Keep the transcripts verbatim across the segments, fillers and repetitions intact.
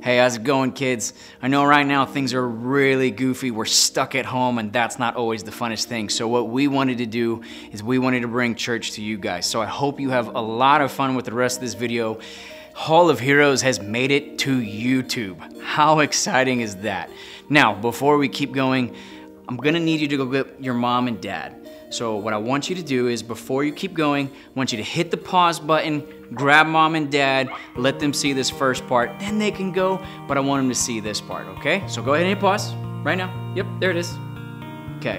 Hey, how's it going, kids? I know right now things are really goofy. We're stuck at home, and that's not always the funnest thing. So what we wanted to do is we wanted to bring church to you guys. So I hope you have a lot of fun with the rest of this video. Hall of Heroes has made it to YouTube. How exciting is that? Now, before we keep going, I'm gonna need you to go get your mom and dad. So what I want you to do is, before you keep going, I want you to hit the pause button, grab mom and dad, let them see this first part, then they can go, but I want them to see this part, okay? So go ahead and hit pause right now. Yep, there it is. Okay.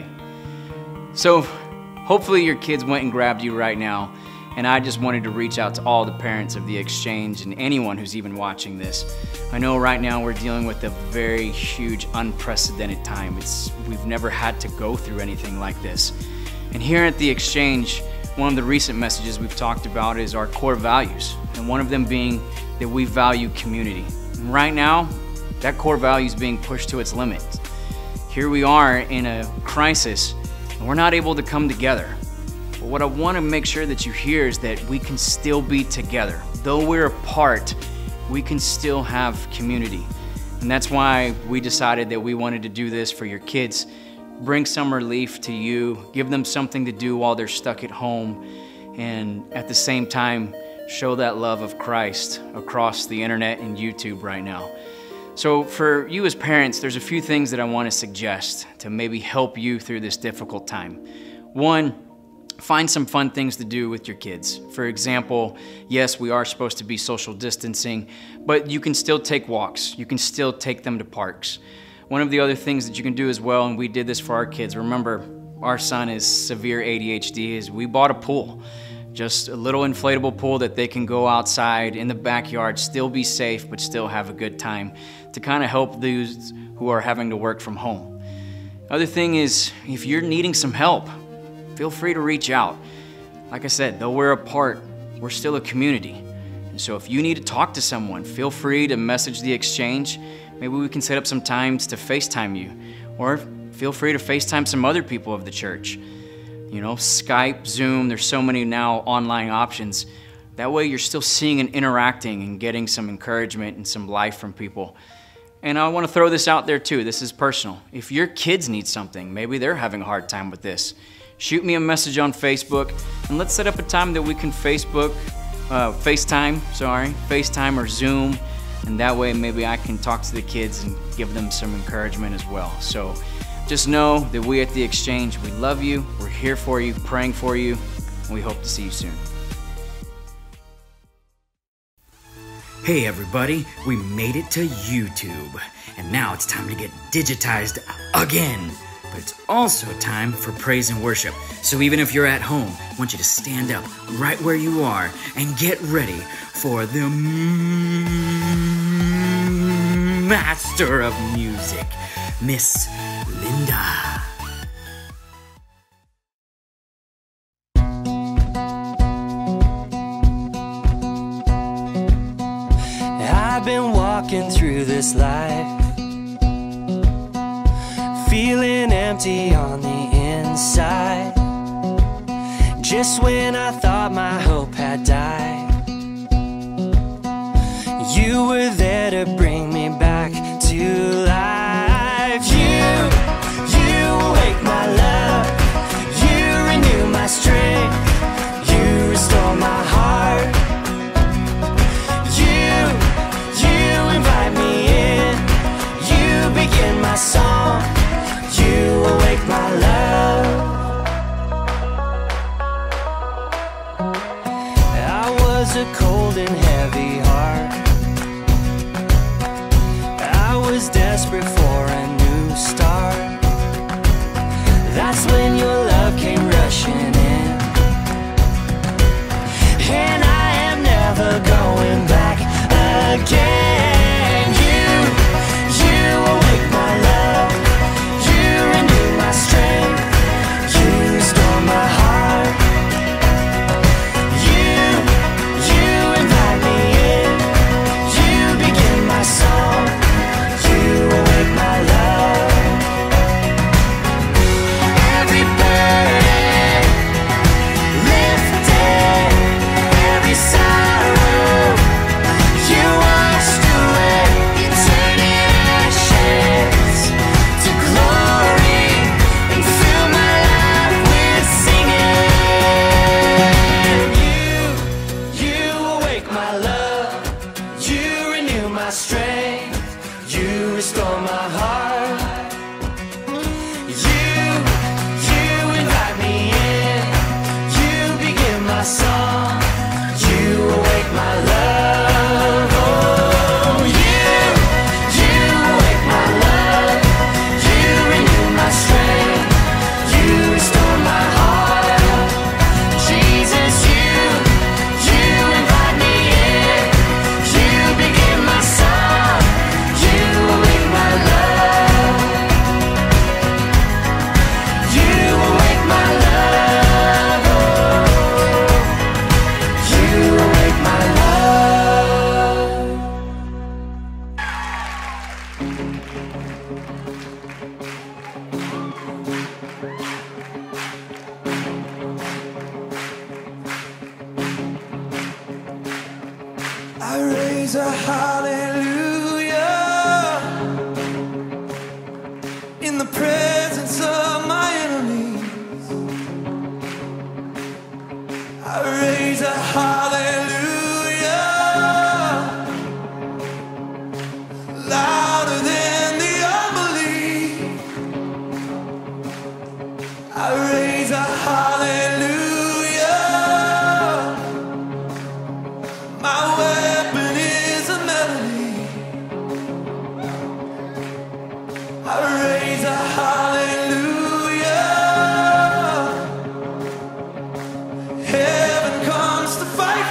So hopefully your kids went and grabbed you right now, and I just wanted to reach out to all the parents of the exchange and anyone who's even watching this. I know right now we're dealing with a very huge, unprecedented time. It's, we've never had to go through anything like this. And here at the exchange, one of the recent messages we've talked about is our core values, and one of them being that we value community. And right now, that core value is being pushed to its limit. Here we are in a crisis, and we're not able to come together. But what I want to make sure that you hear is that we can still be together. Though we're apart, we can still have community. And that's why we decided that we wanted to do this for your kids. Bring some relief to you, give them something to do while they're stuck at home, and at the same time, show that love of Christ across the internet and YouTube right now. So for you as parents, there's a few things that I want to suggest to maybe help you through this difficult time. One, find some fun things to do with your kids. For example, yes, we are supposed to be social distancing, but you can still take walks. You can still take them to parks. One of the other things that you can do as well, and we did this for our kids, remember, our son is severe A D H D, is we bought a pool. Just a little inflatable pool that they can go outside in the backyard, still be safe, but still have a good time, to kind of help those who are having to work from home. Other thing is, if you're needing some help, feel free to reach out. Like I said, though we're apart, we're still a community. And so if you need to talk to someone, feel free to message the exchange. Maybe we can set up some times to FaceTime you, or feel free to FaceTime some other people of the church. You know, Skype, Zoom, there's so many now online options. That way you're still seeing and interacting and getting some encouragement and some life from people. And I want to throw this out there too, this is personal. If your kids need something, maybe they're having a hard time with this, shoot me a message on Facebook, and let's set up a time that we can Facebook, uh, FaceTime, sorry, FaceTime or Zoom, and that way maybe I can talk to the kids and give them some encouragement as well. So just know that we at the exchange, we love you, we're here for you, praying for you, and we hope to see you soon. Hey everybody, we made it to YouTube, and now it's time to get digitized again. But it's also time for praise and worship. So even if you're at home, I want you to stand up right where you are and get ready for the master of music, Miss Linda. I've been walking through this life, feeling empty on the inside. Just when I thought my hope had died, you were there to bring me back to life. You, you wake my love, you renew my strength, you restore my heart. You, you invite me in, you begin my song. You awake my love. I was a cold and heavy heart, I was desperate for a new start. That's when your love came rushing in, and I am never going back again. You, you awake my love, my strength, you restore my heart. You, you invite me in, you begin my song, you awake my love. Every burden I raise a hallelujah in the presence of my enemies. I raise a hallelujah louder than the unbelief. I raise a hallelujah. My weapon is a melody. I raise a hallelujah. Heaven comes to fight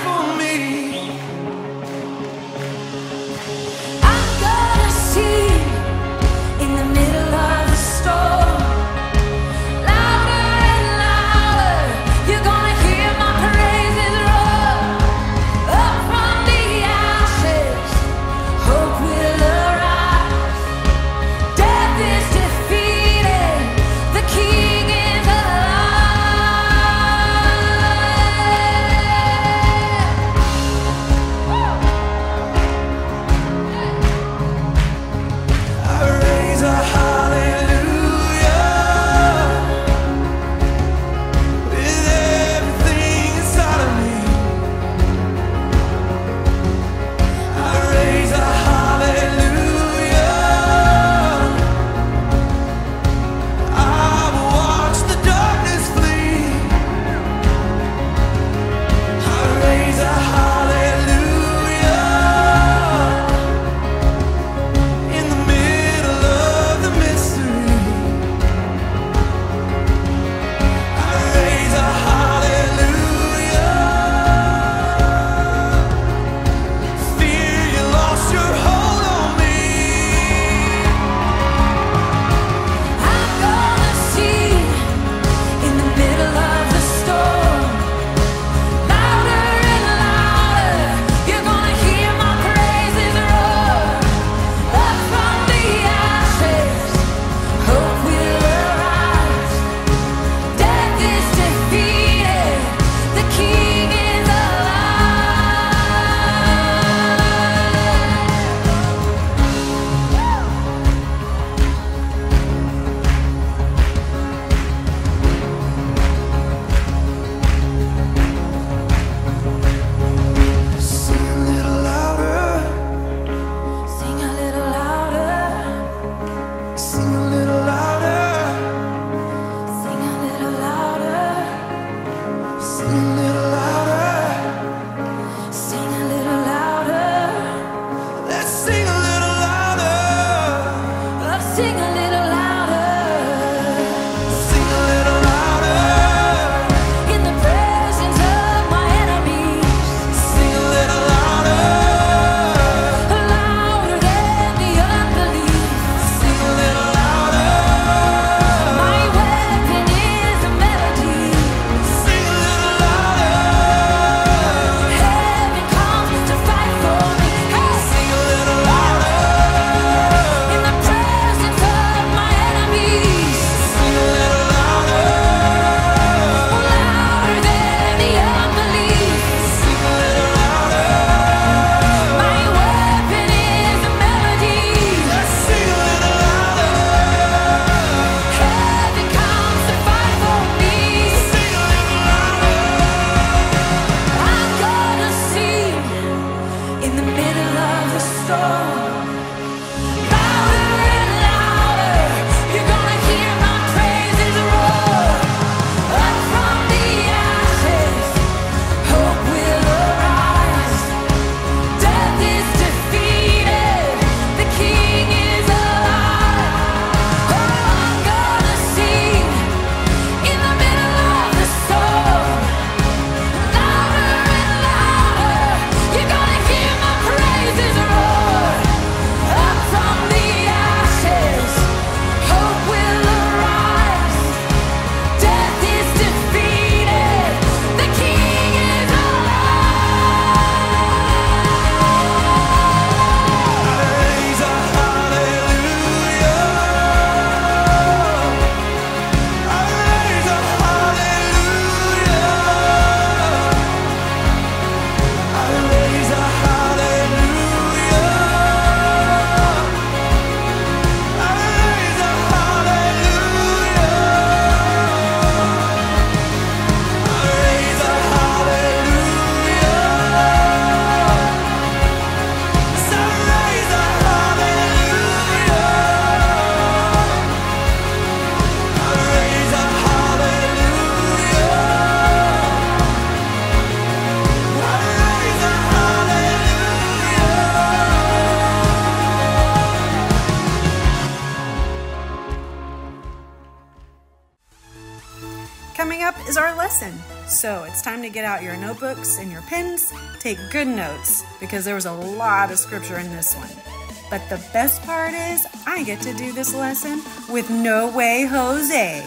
So it's time to get out your notebooks and your pens, take good notes, because there was a lot of scripture in this one. But the best part is I get to do this lesson with No Way Jose.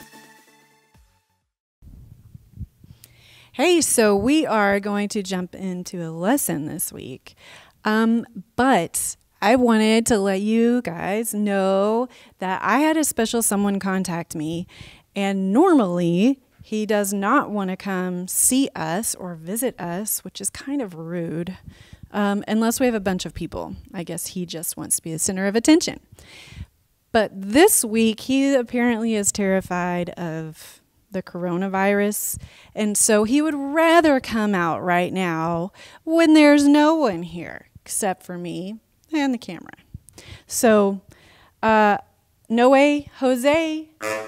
Hey, so we are going to jump into a lesson this week. Um, but I wanted to let you guys know that I had a special someone contact me, and normally he does not want to come see us or visit us, which is kind of rude, um, unless we have a bunch of people. I guess he just wants to be the center of attention. But this week, he apparently is terrified of the coronavirus, and so he would rather come out right now when there's no one here except for me and the camera. So, uh, no way, Jose.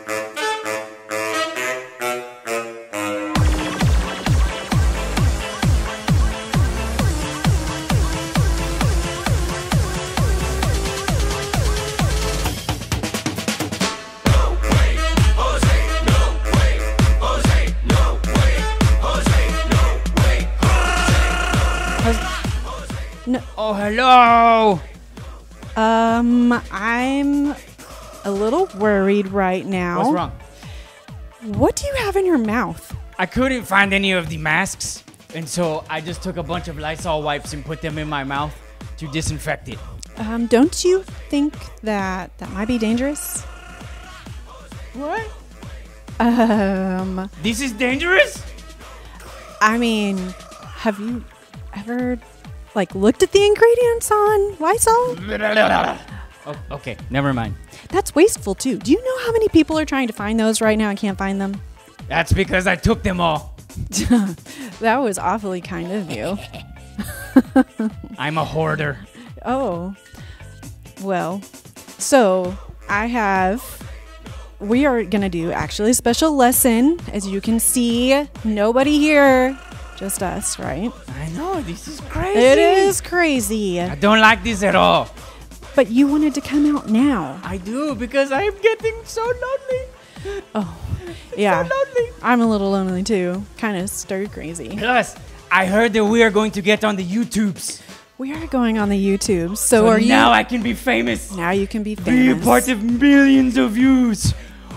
No. Oh, hello. Um, I'm a little worried right now. What's wrong? What do you have in your mouth? I couldn't find any of the masks, and so I just took a bunch of Lysol wipes and put them in my mouth to disinfect it. Um, don't you think that that might be dangerous? What? Um, This is dangerous? I mean, have you ever, like, looked at the ingredients on Lysol? Oh, okay, never mind. That's wasteful, too. Do you know how many people are trying to find those right now and can't find them? That's because I took them all. That was awfully kind of you. I'm a hoarder. Oh, well, so I have, we are going to do actually a special lesson. As you can see, nobody here, just us, right? I know, this is crazy. It is crazy. I don't like this at all. But you wanted to come out now. I do, because I'm getting so lonely. Oh, yeah. So lonely. I'm a little lonely too. Kind of stir crazy. Plus, I heard that we are going to get on the YouTubes. We are going on the YouTube. So, So are you? now I can be famous. Now you can be Be famous. a part of millions of views.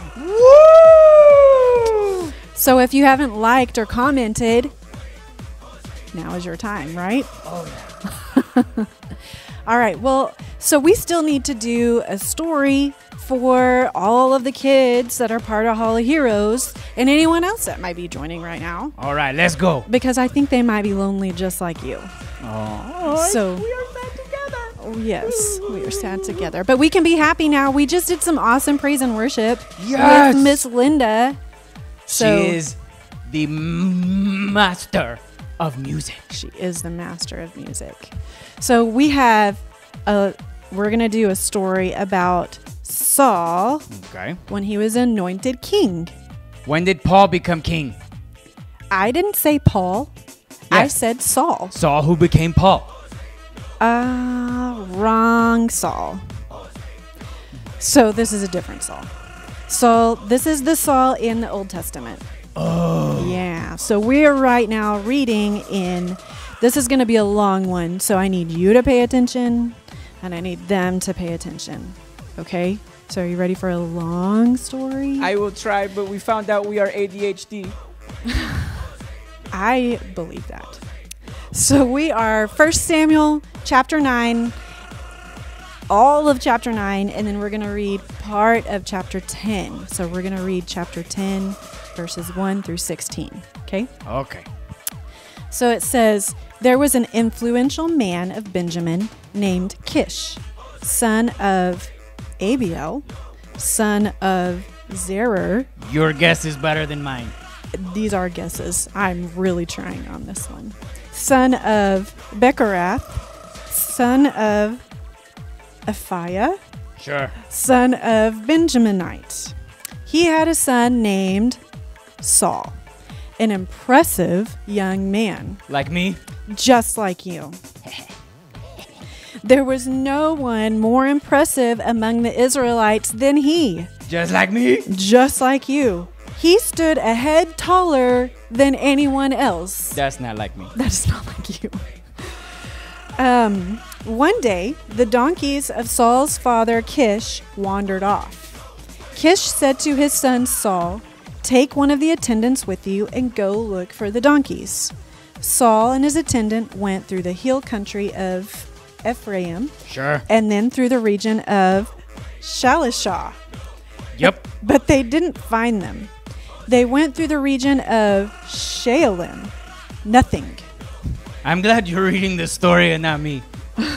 Woo! So if you haven't liked or commented, now is your time, right? Oh, yeah. All right. Well, so we still need to do a story for all of the kids that are part of Hall of Heroes and anyone else that might be joining right now, All right, let's go. because I think they might be lonely just like you. Oh, So- we are sad together. Oh, yes, we are sad together, but we can be happy now. We just did some awesome praise and worship Yes. with Miss Linda. So She is the m- master of music. She is the master of music. So we have a, we're going to do a story about Saul Okay. when he was anointed king. When did Paul become king? I didn't say Paul. I Yes. said Saul. Saul, who became Paul. Uh, wrong Saul. So this is a different Saul. So this is the Saul in the Old Testament. Oh. Yeah. So we're right now reading in, this is going to be a long one. So I need you to pay attention and I need them to pay attention. Okay? So are you ready for a long story? I will try, but we found out we are A D H D. I believe that. So we are First Samuel chapter nine, all of chapter nine, and then we're going to read part of chapter ten. So we're going to read chapter ten, verses one through sixteen. Okay? Okay. So it says, there was an influential man of Benjamin named Kish, son of Abiel, son of Zerer. Your guess is better than mine. These are guesses. I'm really trying on this one. Son of Becherath, son of Ephiah, Sure. son of Benjaminite. He had a son named Saul, an impressive young man, Like me? just like you. There was no one more impressive among the Israelites than he, Just like me? just like you. He stood a head taller than anyone else. That's not like me. That's not like you. Um, one day, the donkeys of Saul's father Kish wandered off. Kish said to his son Saul, "Take one of the attendants with you and go look for the donkeys." Saul and his attendant went through the hill country of Ephraim. Sure. And then through the region of Shalishah. Yep. But they didn't find them. They went through the region of Shaalim. Nothing. I'm glad you're reading this story and not me.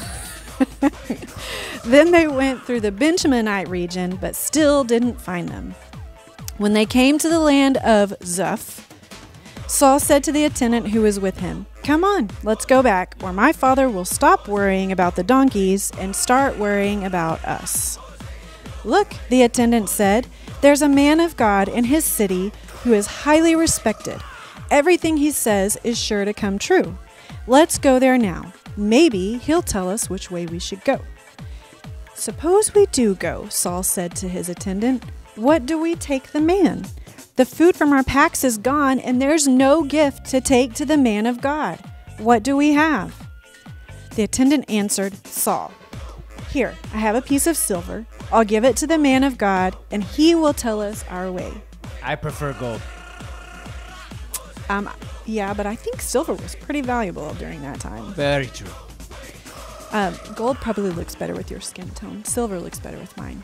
Then they went through the Benjaminite region, but still didn't find them. When they came to the land of Zuph, Saul said to the attendant who was with him, "Come on, let's go back, or my father will stop worrying about the donkeys and start worrying about us." "Look," the attendant said, "there's a man of God in his city who is highly respected. Everything he says is sure to come true. Let's go there now. Maybe he'll tell us which way we should go." "Suppose we do go," Saul said to his attendant. "What do we take the man? The food from our packs is gone, and there's no gift to take to the man of God. What do we have?" The attendant answered Saul, "Here, I have a piece of silver. I'll give it to the man of God, and he will tell us our way." I prefer gold. Um, yeah, but I think silver was pretty valuable during that time. Very true. Um, gold probably looks better with your skin tone. Silver looks better with mine.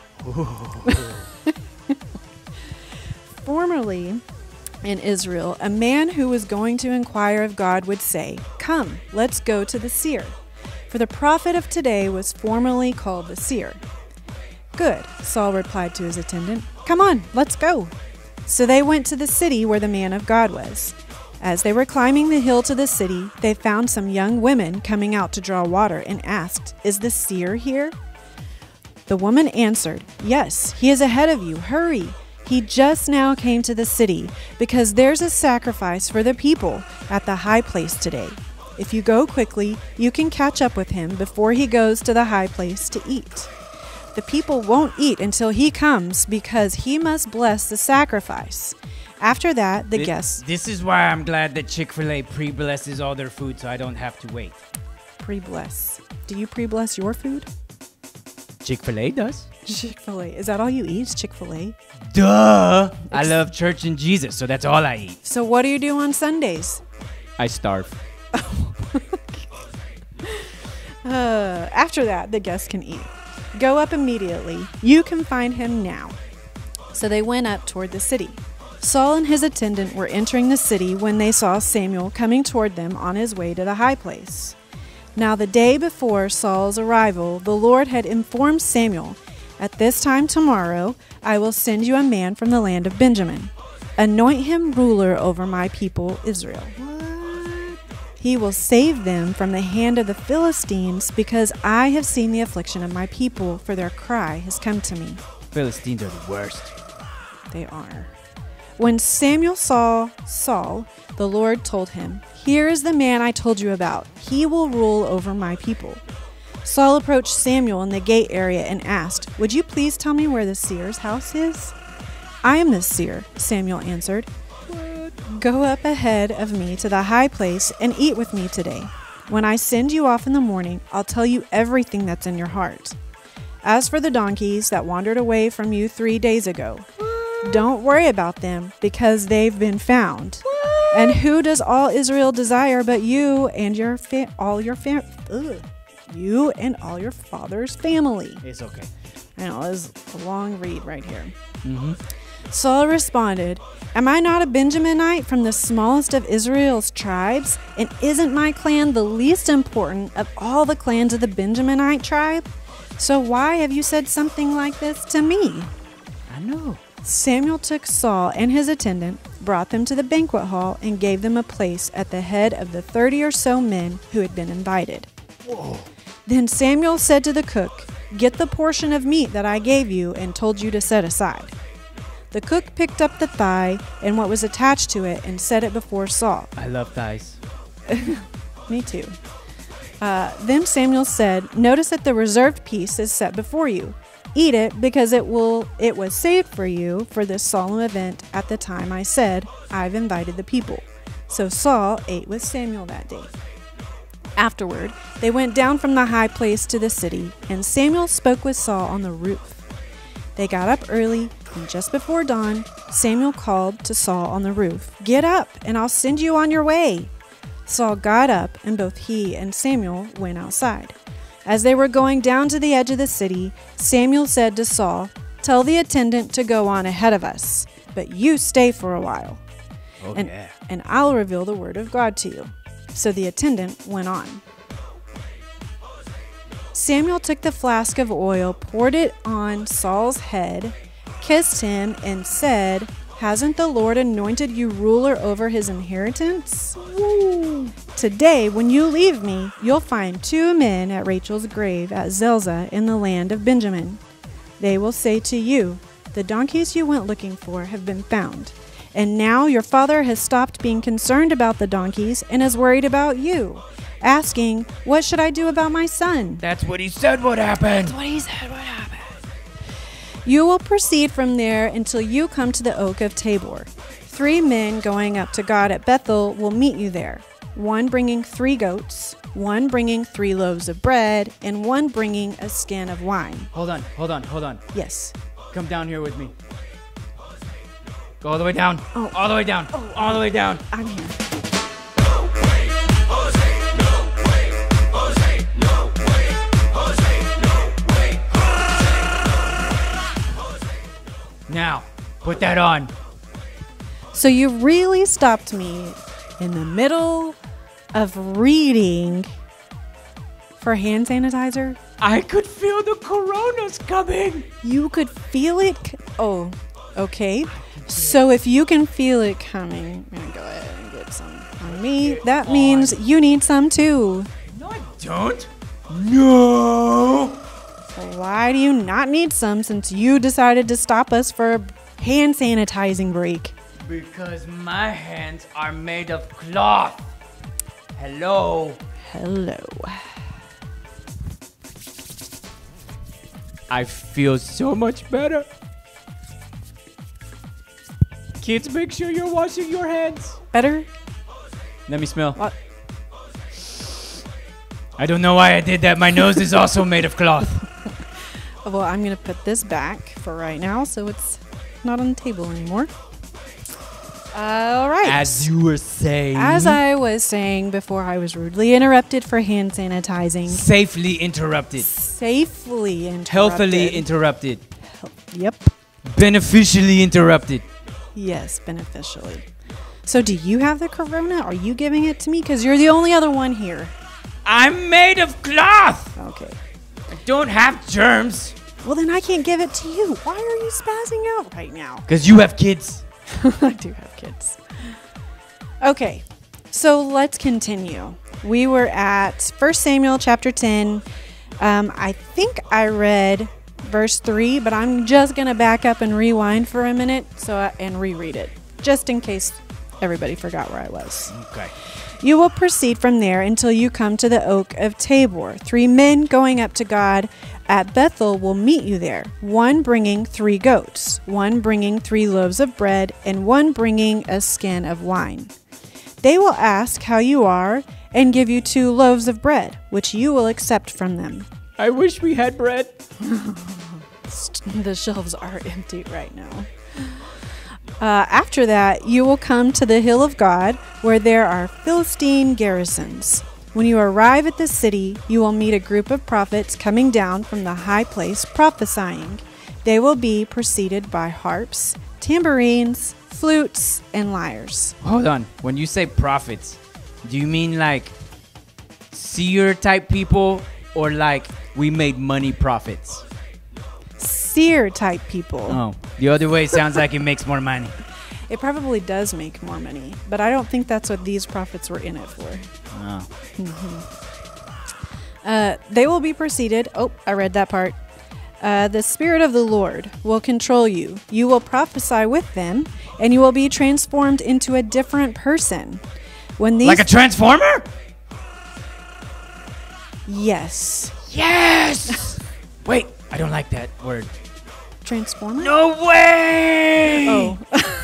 Formerly in Israel, a man who was going to inquire of God would say, "Come, let's go to the seer." For the prophet of today was formerly called the seer. "Good," Saul replied to his attendant. "Come on, let's go." So they went to the city where the man of God was. As they were climbing the hill to the city, they found some young women coming out to draw water and asked, "Is the seer here?" The woman answered, "Yes, he is ahead of you. Hurry. He just now came to the city because there's a sacrifice for the people at the high place today. If you go quickly, you can catch up with him before he goes to the high place to eat. The people won't eat until he comes because he must bless the sacrifice. After that, the This, guests this is why I'm glad that Chick-fil-A pre-blesses all their food so I don't have to wait. pre-bless. Do you pre-bless your food? Chick-fil-A does. Chick-fil-A. Is that all you eat? Is Chick-fil-A? Duh! I love church and Jesus, so that's all I eat. So what do you do on Sundays? I starve. Uh, after that, the guests can eat. Go up immediately. You can find him now. So they went up toward the city. Saul and his attendant were entering the city when they saw Samuel coming toward them on his way to the high place. Now the day before Saul's arrival, the Lord had informed Samuel, "At this time tomorrow, I will send you a man from the land of Benjamin. Anoint him ruler over my people Israel. He will save them from the hand of the Philistines, because I have seen the affliction of my people, for their cry has come to me." Philistines are the worst. They are. When Samuel saw Saul, the Lord told him, "Here is the man I told you about. He will rule over my people." Saul approached Samuel in the gate area and asked, "Would you please tell me where the seer's house is?" "I am the seer," Samuel answered. "Go up ahead of me to the high place and eat with me today. When I send you off in the morning, I'll tell you everything that's in your heart. As for the donkeys that wandered away from you three days ago, don't worry about them, because they've been found. And who does all Israel desire but you and your fa- all your fam- ugh, you and all your father's family?" It's okay. I know, it's a long read right here. Mm-hmm. Saul responded, "Am I not a Benjaminite from the smallest of Israel's tribes? And isn't my clan the least important of all the clans of the Benjaminite tribe? So why have you said something like this to me?" I know. Samuel took Saul and his attendant, brought them to the banquet hall, and gave them a place at the head of the thirty or so men who had been invited. Whoa. Then Samuel said to the cook, "Get the portion of meat that I gave you and told you to set aside." The cook picked up the thigh and what was attached to it and set it before Saul. I love thighs. Me too. Uh, then Samuel said, "Notice that the reserved piece is set before you. eat it because it will it was saved for you for this solemn event at the time I said, I've invited the people. So Saul ate with Samuel that day. Afterward, they went down from the high place to the city, and Samuel spoke with Saul on the roof. They got up early, and just before dawn, Samuel called to Saul on the roof, "Get up, and I'll send you on your way." Saul got up, and both he and Samuel went outside. As they were going down to the edge of the city, Samuel said to Saul, "Tell the attendant to go on ahead of us, but you stay for a while, Oh, and, yeah. and I'll reveal the word of God to you." So the attendant went on. Samuel took the flask of oil, poured it on Saul's head, kissed him, and said, "Hasn't the Lord anointed you ruler over his inheritance? Woo. Today, when you leave me, you'll find two men at Rachel's grave at Zelzah in the land of Benjamin. They will say to you, 'The donkeys you went looking for have been found.' And now your father has stopped being concerned about the donkeys and is worried about you, asking, 'What should I do about my son?'" That's what he said would happen. What he said would happen. "You will proceed from there until you come to the oak of Tabor. Three men going up to God at Bethel will meet you there, one bringing three goats, one bringing three loaves of bread, and one bringing a skin of wine." Hold on, hold on, hold on. Yes. Come down here with me. Go all the way down. Oh. All the way down. Oh. All the way down. I'm here. Now, put that on. So you really stopped me in the middle of reading for hand sanitizer? I could feel the coronas coming. You could feel it? c- Oh, okay. So if you can feel it coming, I'm going to go ahead and get some on me. Get That on. means you need some too. No, I don't. No. Why do you not need some since you decided to stop us for a hand sanitizing break? Because my hands are made of cloth. Hello. Hello. I feel so much better. Kids, make sure you're washing your hands. Better? Let me smell. What? I don't know why I did that. My nose is also made of cloth. Well, I'm going to put this back for right now so it's not on the table anymore. All right. As you were saying. As I was saying before I was rudely interrupted for hand sanitizing. Safely interrupted. Safely interrupted. Healthily interrupted. Yep. Beneficially interrupted. Yes, beneficially. So do you have the corona? Are you giving it to me? Because you're the only other one here. I'm made of cloth. Okay. I don't have germs. Well, then I can't give it to you. Why are you spazzing out right now? Because you have kids. I do have kids. Okay, so let's continue. We were at First Samuel chapter ten. Um, I think I read verse three, but I'm just going to back up and rewind for a minute so I, and reread it, just in case everybody forgot where I was. Okay. "You will proceed from there until you come to the oak of Tabor. Three men going up to God at Bethel will meet you there, one bringing three goats, one bringing three loaves of bread, and one bringing a skin of wine. They will ask how you are and give you two loaves of bread, which you will accept from them." I wish we had bread. The shelves are empty right now. Uh, after that, you will come to the hill of God, where there are Philistine garrisons. When you arrive at the city, you will meet a group of prophets coming down from the high place prophesying. They will be preceded by harps, tambourines, flutes, and lyres. Hold on. When you say prophets, do you mean like seer type people or like we made money prophets? Seer type people. Oh, the other way sounds like it makes more money. It probably does make more money, but I don't think that's what these prophets were in it for. Oh. Uh, they will be preceded. Oh, I read that part. Uh, the Spirit of the Lord will control you. You will prophesy with them, and you will be transformed into a different person. When these Like a transformer? yes, Yes! Wait, I I don't like that word. Transformer? No way! Oh.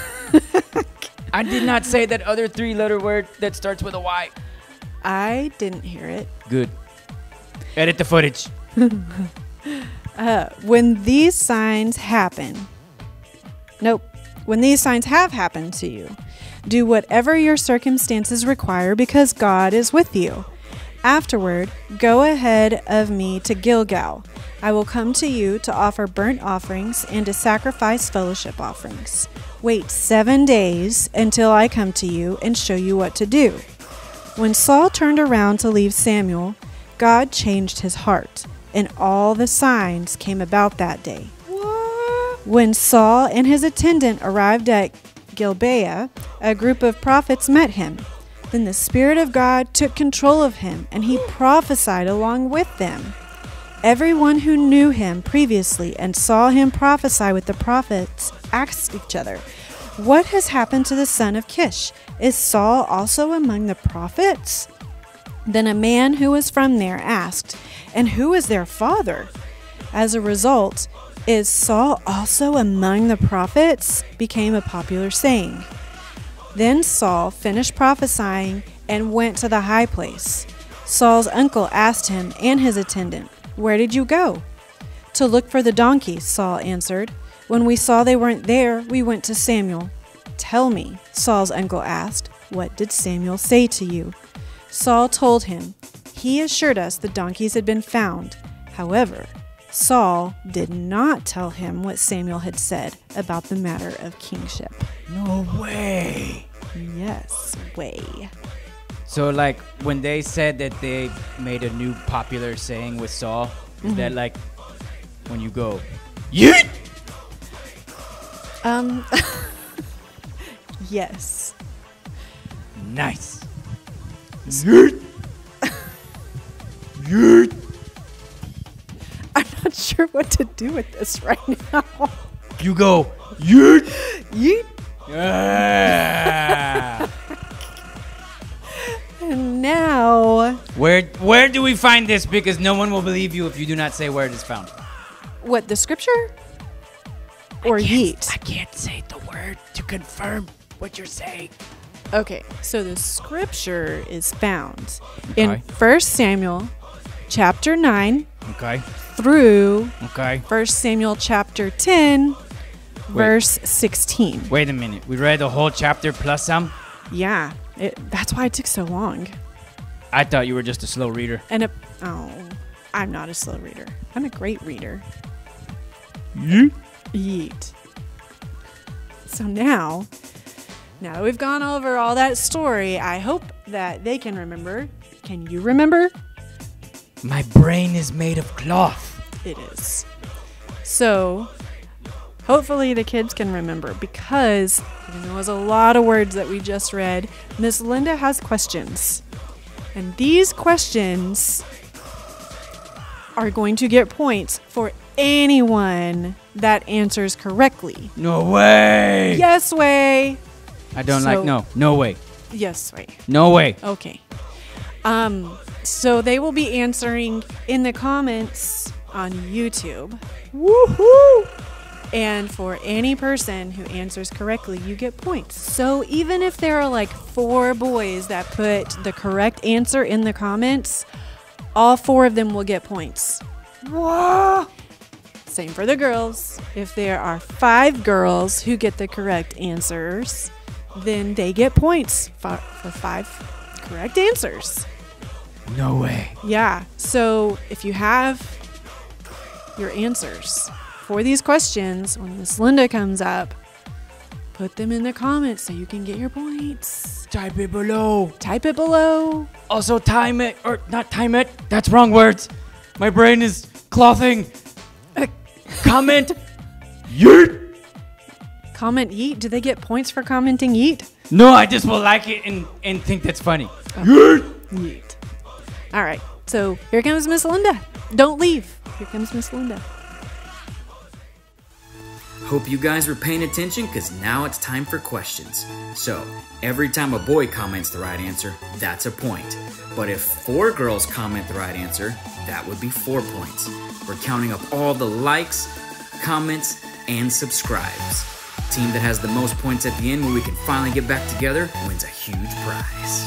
I did not say that other three-letter word that starts with a Y. I didn't hear it. Good. Edit the footage. Uh, when these signs happen, nope, when these signs have happened to you, do whatever your circumstances require because God is with you. Afterward, go ahead of me to Gilgal. I will come to you to offer burnt offerings and to sacrifice fellowship offerings. Wait seven days until I come to you and show you what to do. When Saul turned around to leave Samuel, God changed his heart, and all the signs came about that day. What? When Saul and his attendant arrived at Gibeah, a group of prophets met him. Then the Spirit of God took control of him, and he prophesied along with them. Everyone who knew him previously and saw him prophesy with the prophets asked each other, "What has happened to the son of Kish? Is Saul also among the prophets?" Then a man who was from there asked, "And who is their father?" As a result, "Is Saul also among the prophets?" became a popular saying. Then Saul finished prophesying and went to the high place. Saul's uncle asked him and his attendant, "Where did you go?" "To look for the donkeys," Saul answered. "When we saw they weren't there, we went to Samuel." "Tell me," Saul's uncle asked, "what did Samuel say to you?" Saul told him. He assured us the donkeys had been found. However, Saul did not tell him what Samuel had said about the matter of kingship. No way. Yes, way. So, like, when they said that they made a new popular saying with Saul, is Mm-hmm. that like when you go, yeet? Um, yes. Nice. Yeet. Yeet. I'm not sure what to do with this right now. You go, yeet. Yeet. Yeah. And now, Where where do we find this? Because no one will believe you if you do not say where it is found. what, the scripture? Or yeet? I can't say the word to confirm what you're saying. Okay, so the scripture is found Okay. in First Samuel chapter nine Okay. through Okay. First Samuel chapter ten, verse sixteen. Wait a minute. We read the whole chapter plus some? Yeah, it, that's why it took so long. I thought you were just a slow reader. And it, oh, I'm not a slow reader. I'm a great reader. Yeet. Yeet. So now, now that we've gone over all that story, I hope that they can remember. Can you remember? My brain is made of cloth. It is. So, hopefully the kids can remember, because even though it was a lot of words that we just read, Miss Linda has questions. And these questions are going to get points for anyone that answers correctly. No way. Yes way. I don't So- like no. No way. Yes way. No way. Okay. Um, so they will be answering in the comments on YouTube. Woohoo! And for any person who answers correctly, you get points. So even if there are like four boys that put the correct answer in the comments, all four of them will get points. Whoa. Same for the girls. If there are five girls who get the correct answers, then they get points for, for five correct answers. No way. Yeah. So if you have your answers for these questions, when Miss Linda comes up, put them in the comments so you can get your points. Type it below. Type it below. Also time it, or not time it. That's wrong words. My brain is clothing. Comment. Yeet. Comment yeet. Do they get points for commenting yeet? No, I just will like it and, and think that's funny. Yeet. Yeet. All right. So here comes Miss Linda. Don't leave. Here comes Miss Linda. hope you guys were paying attention because now it's time for questions. So, every time a boy comments the right answer, that's a point. But if four girls comment the right answer, that would be four points. We're counting up all the likes, comments, and subscribes. The team that has the most points at the end when we can finally get back together wins a huge prize.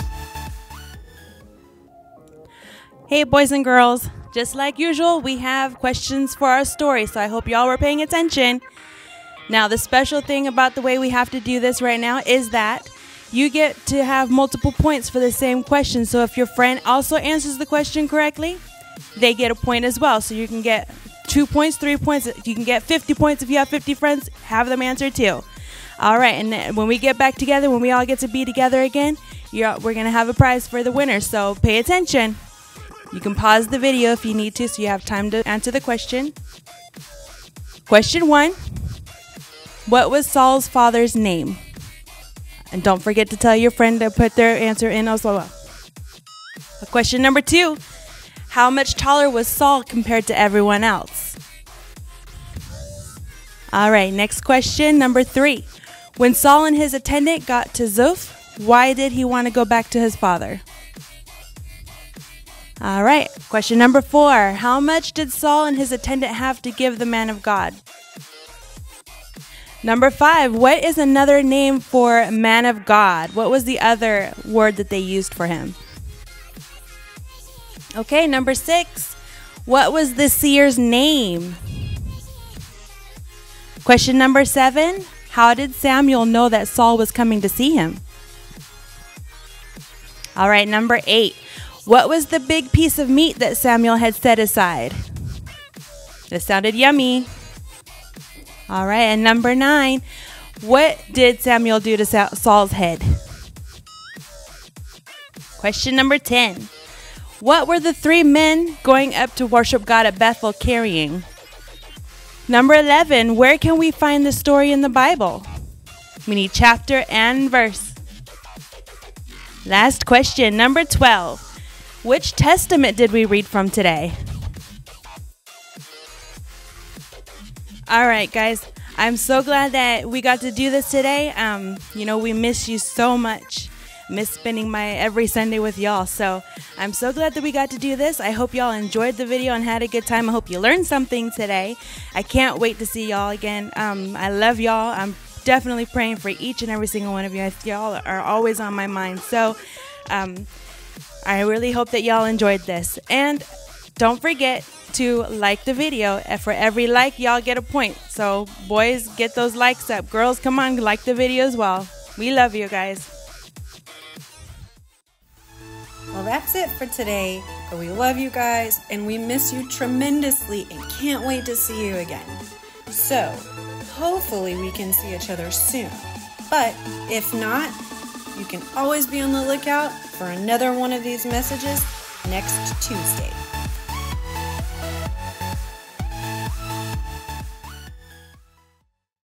Hey boys and girls, just like usual, we have questions for our story, so I hope y'all were paying attention. Now, the special thing about the way we have to do this right now is that you get to have multiple points for the same question. So if your friend also answers the question correctly, they get a point as well. So you can get two points, three points. You can get fifty points if you have fifty friends. Have them answer too. All right, and then when we get back together, when we all get to be together again, you're, we're going to have a prize for the winner. So pay attention. You can pause the video if you need to so you have time to answer the question. Question one. What was Saul's father's name? And don't forget to tell your friend to put their answer in as well. Question number two. How much taller was Saul compared to everyone else? All right, next question, number three. When Saul and his attendant got to Zuph, why did he want to go back to his father? All right, question number four. How much did Saul and his attendant have to give the man of God? Number five, what is another name for man of God? What was the other word that they used for him? Okay, number six, what was the seer's name? Question number seven, how did Samuel know that Saul was coming to see him? All right, number eight, what was the big piece of meat that Samuel had set aside? This sounded yummy. All right, and number nine, what did Samuel do to Saul's head? Question number ten, what were the three men going up to worship God at Bethel carrying? Number eleven, where can we find the story in the Bible? We need chapter and verse. Last question, number twelve, which testament did we read from today? All right, guys, I'm so glad that we got to do this today. Um, you know, we miss you so much. Miss spending my every Sunday with y'all. So I'm so glad that we got to do this. I hope y'all enjoyed the video and had a good time. I hope you learned something today. I can't wait to see y'all again. Um, I love y'all. I'm definitely praying for each and every single one of you. Y'all are always on my mind. So um, I really hope that y'all enjoyed this. And don't forget to like the video. For every like, y'all get a point. So boys, get those likes up. Girls, come on, like the video as well. We love you guys. Well, that's it for today. But we love you guys and we miss you tremendously and can't wait to see you again. So hopefully we can see each other soon. But if not, you can always be on the lookout for another one of these messages next Tuesday.